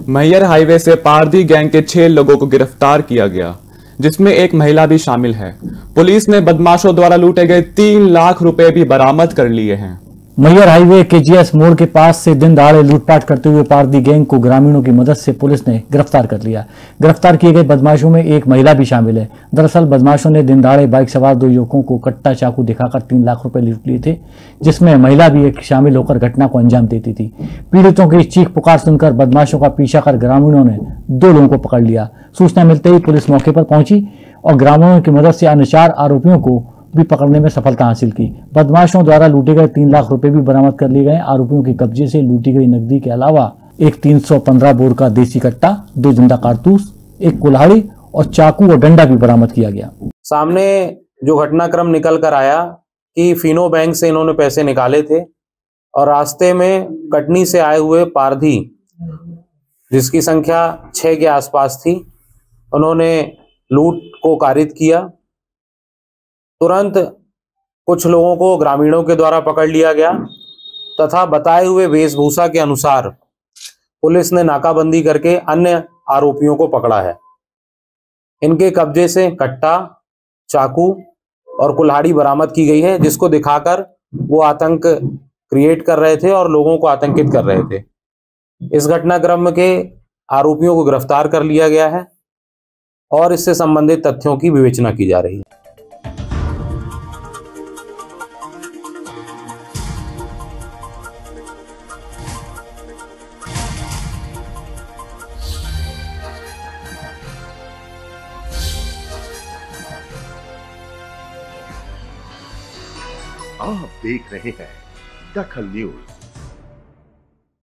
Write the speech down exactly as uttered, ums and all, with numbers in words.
Maihar highway से Pardhi gang के छह लोगों को गिरफ्तार किया गया, जिसमें एक महिला भी शामिल है। पुलिस ने बदमाशों द्वारा लूटे गए तीन लाख रुपए भी बरामद कर लिए हैं। मैहर हाईवे केजीएस मोड़ के पास से दिन दहाड़े लूटपाट करते हुए पारधी गैंग को ग्रामीणों की मदद से पुलिस ने गिरफ्तार कर लिया। गिरफ्तार किए गए बदमाशों में एक महिला भी शामिल है। दरअसल बदमाशों ने दिन दहाड़े बाइक सवार दो युवकों को कट्टा चाकू दिखाकर तीन लाख रुपए लूट लिए थे, जिसमें महिला भी एक शामिल होकर घटना को अंजाम देती थी। पीड़ितों की चीख पुकार सुनकर बदमाशों का पीछा कर ग्रामीणों ने दो लोगों को पकड़ लिया। सूचना मिलते ही पुलिस मौके पर पहुंची और ग्रामीणों की मदद से अन्य चार आरोपियों को भी पकड़ने में सफलता हासिल की। बदमाशों द्वारा लूटे गए तीन लाख रुपए भी बरामद कर लिए गए। आरोपियों के कब्जे से लूटी गई नकदी के अलावा एक तीन सौ पंद्रह बोर का देसी कट्टा, दो जिंदा कारतूस, एक कुल्हाड़ी और चाकू और डंडा भी बरामद किया गया। सामने जो घटनाक्रम निकल कर आया कि फिनो बैंक से इन्होंने पैसे निकाले थे और रास्ते में कटनी से आए हुए पारधी, जिसकी संख्या छह के आसपास थी, उन्होंने लूट को कारित किया। तुरंत कुछ लोगों को ग्रामीणों के द्वारा पकड़ लिया गया तथा बताए हुए वेशभूषा के अनुसार पुलिस ने नाकाबंदी करके अन्य आरोपियों को पकड़ा है। इनके कब्जे से कट्टा, चाकू और कुल्हाड़ी बरामद की गई है, जिसको दिखाकर वो आतंक क्रिएट कर रहे थे और लोगों को आतंकित कर रहे थे। इस घटनाक्रम के आरोपियों को गिरफ्तार कर लिया गया है और इससे संबंधित तथ्यों की विवेचना की जा रही है। आप देख रहे हैं दखल न्यूज।